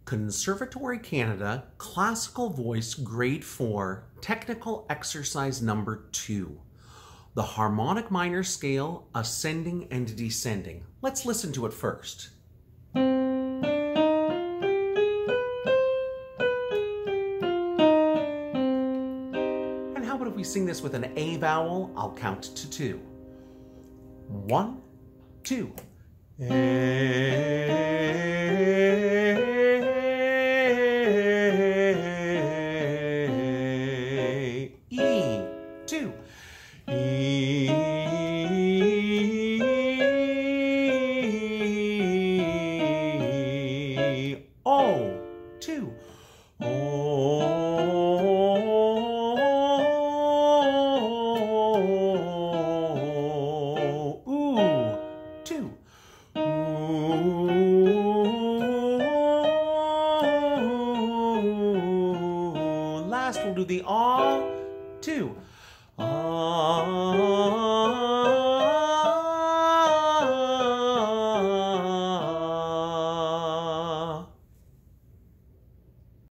Conservatory Canada, Classical Voice, Grade 4, Technical Exercise Number 2. The harmonic minor scale, ascending and descending. Let's listen to it first. And how about if we sing this with an A vowel? I'll count to 2. 1, 2. E, 2. E, O, 2. O, oo, 2. Last we'll do the ah, 2. Ah.